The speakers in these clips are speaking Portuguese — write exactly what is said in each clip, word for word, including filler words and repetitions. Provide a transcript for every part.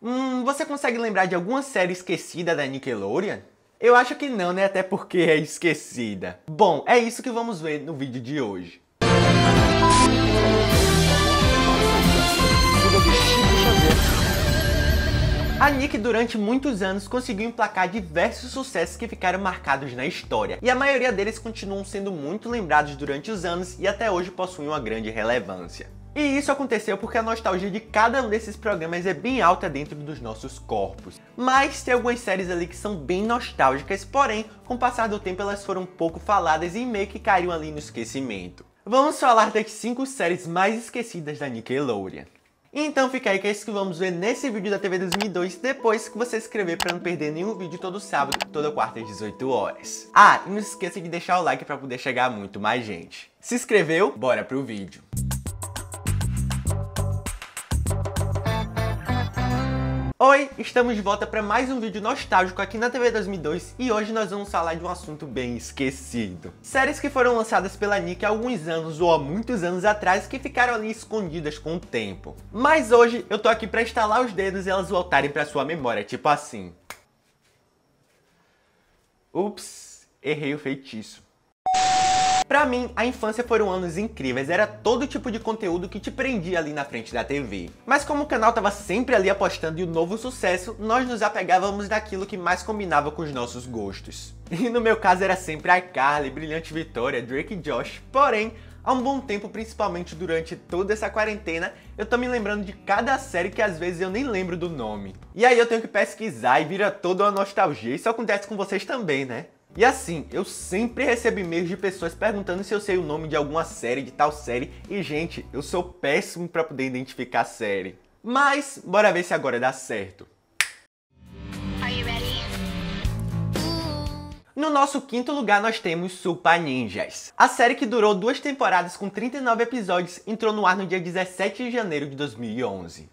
Hum, você consegue lembrar de alguma série esquecida da Nickelodeon? Eu acho que não, né? Até porque é esquecida. Bom, é isso que vamos ver no vídeo de hoje. A Nick, durante muitos anos, conseguiu emplacar diversos sucessos que ficaram marcados na história, e a maioria deles continuam sendo muito lembrados durante os anos e até hoje possuem uma grande relevância. E isso aconteceu porque a nostalgia de cada um desses programas é bem alta dentro dos nossos corpos. Mas tem algumas séries ali que são bem nostálgicas, porém, com o passar do tempo elas foram pouco faladas e meio que caíram ali no esquecimento. Vamos falar das cinco séries mais esquecidas da Nickelodeon. Então fica aí que é isso que vamos ver nesse vídeo da T V dois mil e dois, depois que você se inscrever para não perder nenhum vídeo todo sábado, toda quarta às dezoito horas. Ah, e não se esqueça de deixar o like para poder chegar a muito mais gente. Se inscreveu? Bora pro vídeo. Oi, estamos de volta para mais um vídeo nostálgico aqui na T V dois mil e dois e hoje nós vamos falar de um assunto bem esquecido. Séries que foram lançadas pela Nick há alguns anos ou há muitos anos atrás que ficaram ali escondidas com o tempo. Mas hoje eu tô aqui para estalar os dedos e elas voltarem para sua memória, tipo assim. Ups, errei o feitiço. Pra mim, a infância foram anos incríveis, era todo tipo de conteúdo que te prendia ali na frente da T V. Mas como o canal tava sempre ali apostando em um novo sucesso, nós nos apegávamos naquilo que mais combinava com os nossos gostos. E no meu caso era sempre iCarly, Brilhante Vitória, Drake e Josh, porém, há um bom tempo, principalmente durante toda essa quarentena, eu tô me lembrando de cada série que às vezes eu nem lembro do nome. E aí eu tenho que pesquisar e vira toda uma nostalgia, isso acontece com vocês também, né? E assim, eu sempre recebo e-mails de pessoas perguntando se eu sei o nome de alguma série, de tal série, e gente, eu sou péssimo pra poder identificar a série. Mas, bora ver se agora dá certo. Are you ready? No nosso quinto lugar nós temos Supah Ninjas. A série, que durou duas temporadas com trinta e nove episódios, entrou no ar no dia dezessete de janeiro de dois mil e onze.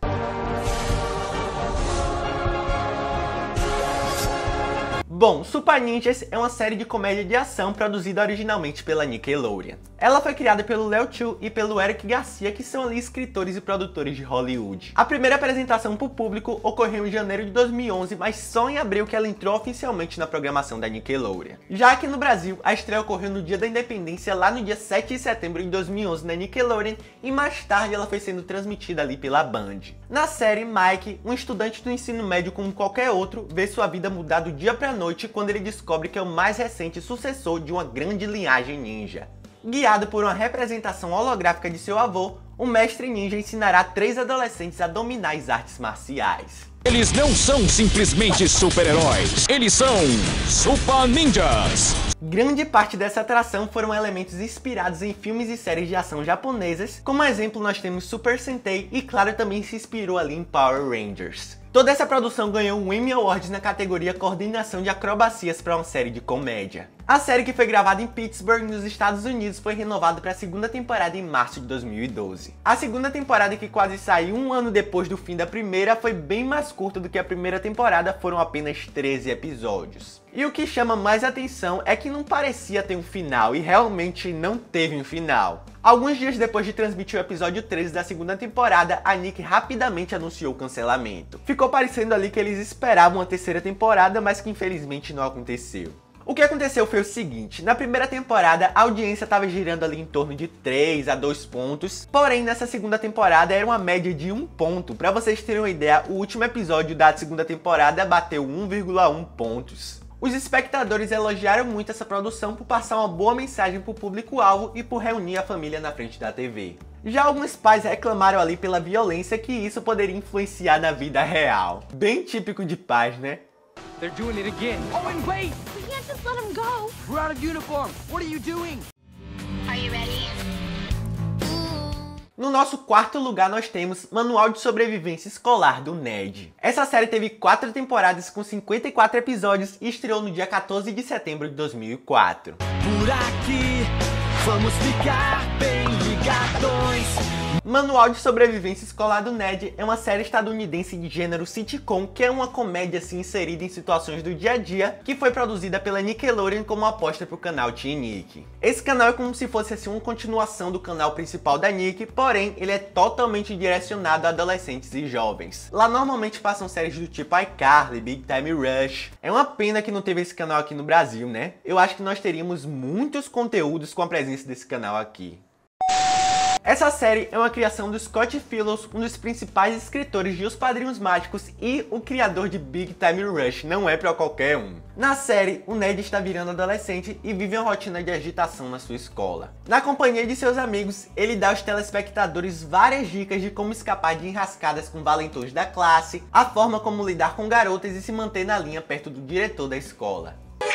Bom, Supah Ninjas é uma série de comédia de ação produzida originalmente pela Nickelodeon. Ela foi criada pelo Léo Chu e pelo Eric Garcia, que são ali escritores e produtores de Hollywood. A primeira apresentação para o público ocorreu em janeiro de dois mil e onze, mas só em abril que ela entrou oficialmente na programação da Nickelodeon. Já aqui no Brasil, a estreia ocorreu no dia da Independência, lá no dia sete de setembro de dois mil e onze na Nickelodeon, e mais tarde ela foi sendo transmitida ali pela Band. Na série, Mike, um estudante do ensino médio como qualquer outro, vê sua vida mudar do dia pra noite quando ele descobre que é o mais recente sucessor de uma grande linhagem ninja. Guiado por uma representação holográfica de seu avô, o mestre ninja ensinará três adolescentes a dominar as artes marciais. Eles não são simplesmente super-heróis, eles são Supah Ninjas! Grande parte dessa atração foram elementos inspirados em filmes e séries de ação japonesas, como exemplo nós temos Super Sentai e claro também se inspirou ali em Power Rangers. Toda essa produção ganhou um Emmy Awards na categoria Coordenação de Acrobacias para uma série de comédia. A série, que foi gravada em Pittsburgh, nos Estados Unidos, foi renovada para a segunda temporada em março de dois mil e doze. A segunda temporada, que quase saiu um ano depois do fim da primeira, foi bem mais curta do que a primeira temporada, foram apenas treze episódios. E o que chama mais atenção é que não parecia ter um final, e realmente não teve um final. Alguns dias depois de transmitir o episódio treze da segunda temporada, a Nick rapidamente anunciou o cancelamento. Ficou parecendo ali que eles esperavam uma terceira temporada, mas que infelizmente não aconteceu. O que aconteceu foi o seguinte: na primeira temporada a audiência estava girando ali em torno de três a dois pontos, porém nessa segunda temporada era uma média de um ponto. Para vocês terem uma ideia, o último episódio da segunda temporada bateu um vírgula um pontos. Os espectadores elogiaram muito essa produção por passar uma boa mensagem para o público-alvo e por reunir a família na frente da T V. Já alguns pais reclamaram ali pela violência que isso poderia influenciar na vida real. Bem típico de pais, né? They're doing it again. Oh, and wait! We can't just let him go. We're out of uniform. What are you doing? Are you ready? No nosso quarto lugar nós temos Manual de Sobrevivência Escolar do Ned. Essa série teve quatro temporadas com cinquenta e quatro episódios e estreou no dia quatorze de setembro de dois mil e quatro. Por aqui, vamos ficar bem ligados. Manual de Sobrevivência Escolar do Ned é uma série estadunidense de gênero sitcom, que é uma comédia assim inserida em situações do dia a dia, que foi produzida pela Nickelodeon como aposta pro canal Teen Nick. Esse canal é como se fosse assim uma continuação do canal principal da Nick, porém ele é totalmente direcionado a adolescentes e jovens. Lá normalmente passam séries do tipo iCarly, Big Time Rush. É uma pena que não teve esse canal aqui no Brasil, né? Eu acho que nós teríamos muitos conteúdos com a presença desse canal aqui. Essa série é uma criação do Scott Phillips, um dos principais escritores de Os Padrinhos Mágicos e o criador de Big Time Rush, não é pra qualquer um. Na série, o Ned está virando adolescente e vive uma rotina de agitação na sua escola. Na companhia de seus amigos, ele dá aos telespectadores várias dicas de como escapar de enrascadas com valentões da classe, a forma como lidar com garotas e se manter na linha perto do diretor da escola.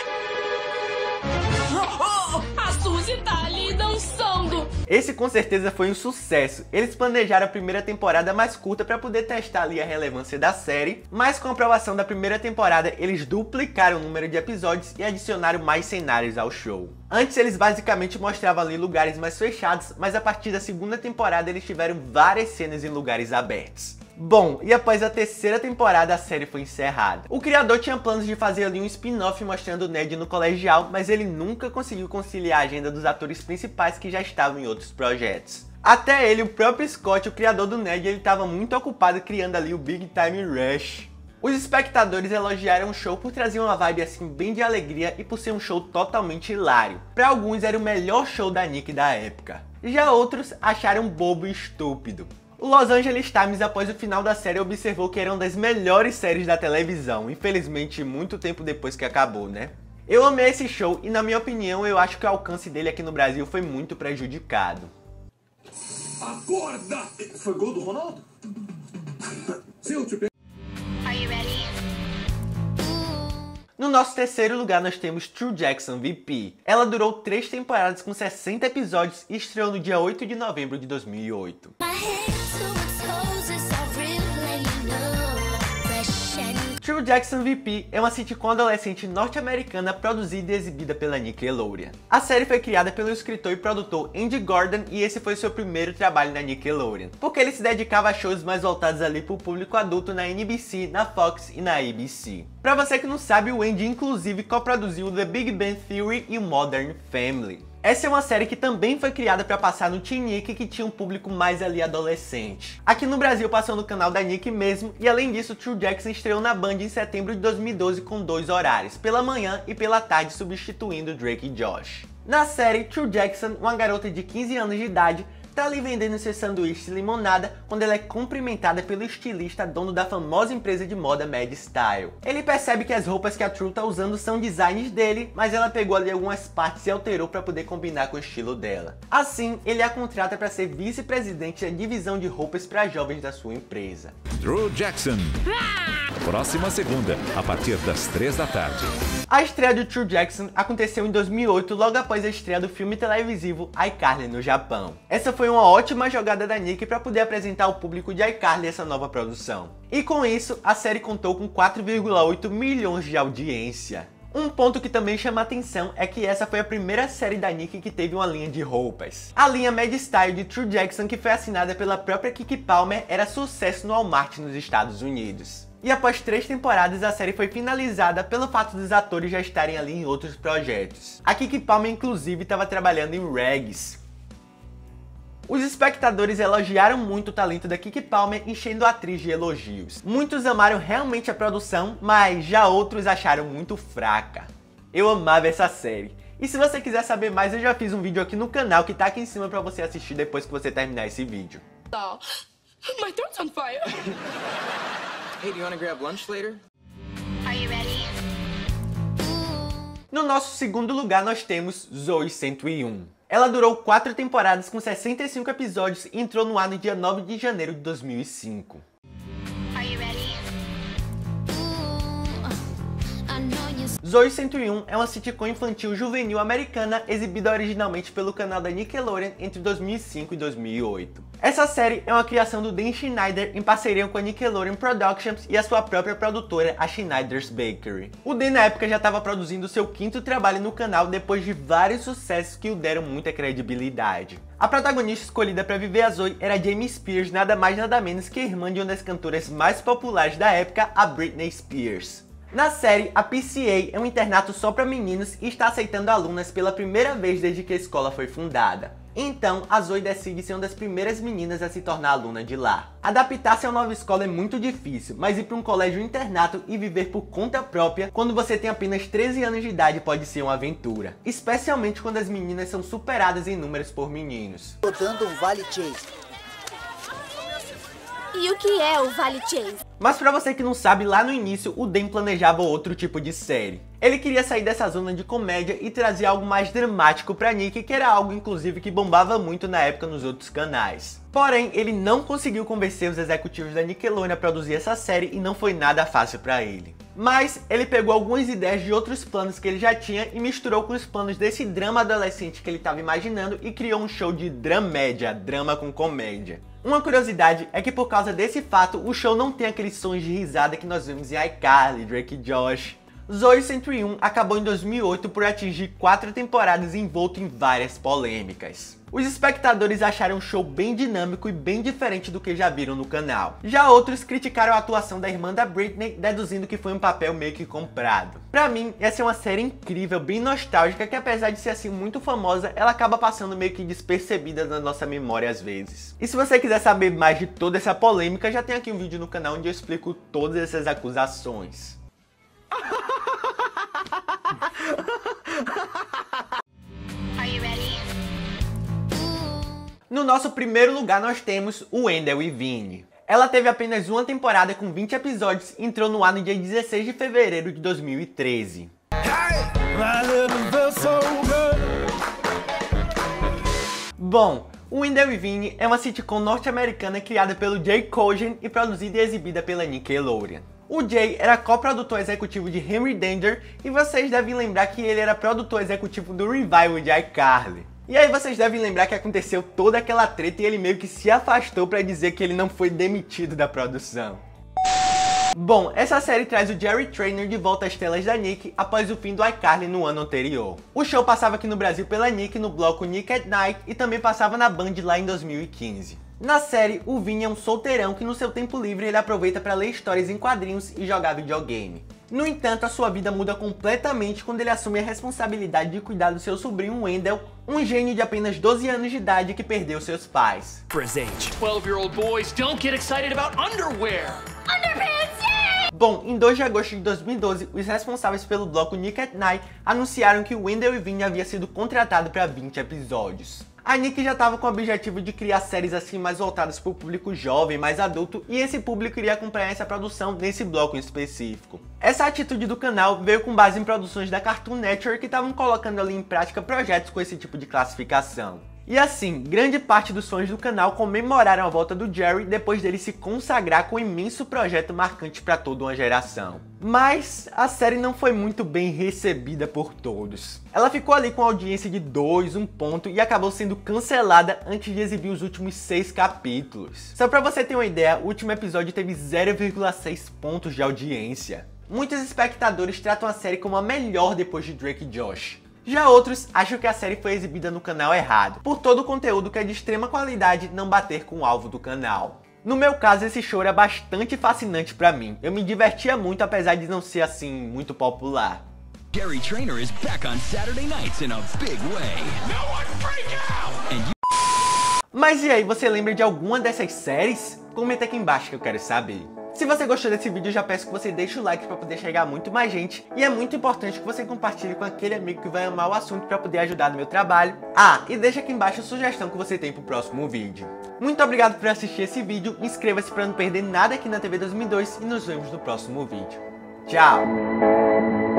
A Suzy tá ali dançando! Esse com certeza foi um sucesso. Eles planejaram a primeira temporada mais curta para poder testar ali a relevância da série, mas com a aprovação da primeira temporada eles duplicaram o número de episódios e adicionaram mais cenários ao show. Antes eles basicamente mostravam ali lugares mais fechados, mas a partir da segunda temporada eles tiveram várias cenas em lugares abertos. Bom, e após a terceira temporada a série foi encerrada. O criador tinha planos de fazer ali um spin-off mostrando o Ned no colegial, mas ele nunca conseguiu conciliar a agenda dos atores principais que já estavam em outros projetos. Até ele, o próprio Scott, o criador do Ned, ele estava muito ocupado criando ali o Big Time Rush. Os espectadores elogiaram o show por trazer uma vibe assim bem de alegria e por ser um show totalmente hilário. Para alguns era o melhor show da Nick da época. Já outros acharam bobo e estúpido. O Los Angeles Times, após o final da série, observou que era uma das melhores séries da televisão, infelizmente muito tempo depois que acabou, né? Eu amei esse show e, na minha opinião, eu acho que o alcance dele aqui no Brasil foi muito prejudicado. Acorda! Foi gol do Ronaldo? Se eu te... Are you ready? No nosso terceiro lugar nós temos True Jackson V P. Ela durou três temporadas com sessenta episódios e estreou no dia oito de novembro de dois mil e oito. True Jackson V P é uma sitcom adolescente norte-americana produzida e exibida pela Nickelodeon. A série foi criada pelo escritor e produtor Andy Gordon e esse foi seu primeiro trabalho na Nickelodeon, porque ele se dedicava a shows mais voltados ali para o público adulto na N B C, na Fox e na A B C. Pra você que não sabe, o Andy inclusive coproduziu The Big Bang Theory e o Modern Family. Essa é uma série que também foi criada para passar no Teen Nick, que tinha um público mais ali adolescente. Aqui no Brasil passou no canal da Nick mesmo, e além disso, True Jackson estreou na Band em setembro de dois mil e doze com dois horários, pela manhã e pela tarde, substituindo Drake e Josh. Na série, True Jackson, uma garota de quinze anos de idade, tá ali vendendo seus sanduíches de limonada quando ela é cumprimentada pelo estilista dono da famosa empresa de moda Mad Style. Ele percebe que as roupas que a True tá usando são designs dele, mas ela pegou ali algumas partes e alterou para poder combinar com o estilo dela. Assim, ele a contrata para ser vice-presidente da divisão de roupas para jovens da sua empresa. True Jackson. Próxima segunda, a partir das três da tarde. A estreia de True Jackson aconteceu em dois mil e oito, logo após a estreia do filme televisivo iCarly no Japão. Essa foi uma ótima jogada da Nick para poder apresentar ao público de iCarly essa nova produção. E com isso, a série contou com quatro vírgula oito milhões de audiência. Um ponto que também chama atenção é que essa foi a primeira série da Nick que teve uma linha de roupas. A linha Mad Style de True Jackson, que foi assinada pela própria Keke Palmer, era sucesso no Walmart nos Estados Unidos. E após três temporadas, a série foi finalizada pelo fato dos atores já estarem ali em outros projetos. A Keke Palmer, inclusive, estava trabalhando em Rags. Os espectadores elogiaram muito o talento da Keke Palmer, enchendo a atriz de elogios. Muitos amaram realmente a produção, mas já outros acharam muito fraca. Eu amava essa série. E se você quiser saber mais, eu já fiz um vídeo aqui no canal que tá aqui em cima pra você assistir depois que você terminar esse vídeo. Oh, my throat's on fire. Hey, do you want to grab lunch later? Are you ready? No nosso segundo lugar nós temos Zoey cento e um. Ela durou quatro temporadas com sessenta e cinco episódios e entrou no ar no dia nove de janeiro de dois mil e cinco. Are you ready? Zoey cento e um é uma sitcom infantil juvenil americana exibida originalmente pelo canal da Nickelodeon entre dois mil e cinco e dois mil e oito. Essa série é uma criação do Dan Schneider em parceria com a Nickelodeon Productions e a sua própria produtora, a Schneider's Bakery. O Dan na época já estava produzindo seu quinto trabalho no canal depois de vários sucessos que o deram muita credibilidade. A protagonista escolhida para viver a Zoe era Jamie Spears, nada mais nada menos que a irmã de uma das cantoras mais populares da época, a Britney Spears. Na série, a P C A é um internato só para meninos e está aceitando alunas pela primeira vez desde que a escola foi fundada. Então, a Zoe decide ser uma das primeiras meninas a se tornar aluna de lá. Adaptar-se a uma nova escola é muito difícil, mas ir para um colégio internato e viver por conta própria quando você tem apenas treze anos de idade pode ser uma aventura. Especialmente quando as meninas são superadas em números por meninos. Botando um Vale Chase. E o que é o Vale Chase? Mas pra você que não sabe, lá no início o Dan planejava outro tipo de série. Ele queria sair dessa zona de comédia e trazer algo mais dramático pra Nick, que era algo inclusive que bombava muito na época nos outros canais. Porém, ele não conseguiu convencer os executivos da Nickelodeon a produzir essa série e não foi nada fácil pra ele. Mas ele pegou algumas ideias de outros planos que ele já tinha e misturou com os planos desse drama adolescente que ele estava imaginando e criou um show de dramédia, drama com comédia. Uma curiosidade é que por causa desse fato, o show não tem aqueles sons de risada que nós vemos em iCarly, Drake e Josh. Zoey cento e um acabou em dois mil e oito por atingir quatro temporadas envolto em várias polêmicas. Os espectadores acharam o show bem dinâmico e bem diferente do que já viram no canal. Já outros criticaram a atuação da irmã da Britney, deduzindo que foi um papel meio que comprado. Pra mim, essa é uma série incrível, bem nostálgica, que apesar de ser assim muito famosa, ela acaba passando meio que despercebida na nossa memória às vezes. E se você quiser saber mais de toda essa polêmica, já tem aqui um vídeo no canal onde eu explico todas essas acusações. Are you ready? No nosso primeiro lugar nós temos o Wendell e Vinny. Ela teve apenas uma temporada com vinte episódios e entrou no ar no dia dezesseis de fevereiro de dois mil e treze. Bom, o Wendell e Vinny é uma sitcom norte-americana criada pelo Jay Cohen e produzida e exibida pela Nickelodeon. O Jay era coprodutor executivo de Henry Danger e vocês devem lembrar que ele era produtor executivo do revival de iCarly. E aí vocês devem lembrar que aconteceu toda aquela treta e ele meio que se afastou para dizer que ele não foi demitido da produção. Bom, essa série traz o Jerry Trainer de volta às telas da Nick após o fim do iCarly no ano anterior. O show passava aqui no Brasil pela Nick no bloco Nick at Night e também passava na Band lá em dois mil e quinze. Na série, o Vinny é um solteirão que no seu tempo livre ele aproveita para ler histórias em quadrinhos e jogar videogame. No entanto, a sua vida muda completamente quando ele assume a responsabilidade de cuidar do seu sobrinho Wendell, um gênio de apenas doze anos de idade que perdeu seus pais. For his age. twelve-year-old boys don't get excited about underwear. Underpants, yeah! Bom, em dois de agosto de dois mil e doze, os responsáveis pelo bloco Nick at Night anunciaram que o Wendell e Vinny havia sido contratado para vinte episódios. A Nick já estava com o objetivo de criar séries assim mais voltadas para o público jovem, mais adulto, e esse público iria acompanhar essa produção nesse bloco em específico. Essa atitude do canal veio com base em produções da Cartoon Network que estavam colocando ali em prática projetos com esse tipo de classificação. E assim, grande parte dos fãs do canal comemoraram a volta do Jerry depois dele se consagrar com um imenso projeto marcante para toda uma geração. Mas a série não foi muito bem recebida por todos. Ela ficou ali com audiência de dois, um ponto e acabou sendo cancelada antes de exibir os últimos seis capítulos. Só pra você ter uma ideia, o último episódio teve zero vírgula seis pontos de audiência. Muitos espectadores tratam a série como a melhor depois de Drake e Josh. Já outros acham que a série foi exibida no canal errado, por todo o conteúdo que é de extrema qualidade não bater com o alvo do canal. No meu caso, esse show era bastante fascinante pra mim. Eu me divertia muito, apesar de não ser assim, muito popular. Jerry Trainer is back on Saturday nights in a big way. No one freak out! And you... Mas e aí, você lembra de alguma dessas séries? Comenta aqui embaixo que eu quero saber. Se você gostou desse vídeo, eu já peço que você deixe o like para poder chegar a muito mais gente. E é muito importante que você compartilhe com aquele amigo que vai amar o assunto para poder ajudar no meu trabalho. Ah, e deixa aqui embaixo a sugestão que você tem pro próximo vídeo. Muito obrigado por assistir esse vídeo, inscreva-se para não perder nada aqui na T V dois mil e dois e nos vemos no próximo vídeo. Tchau!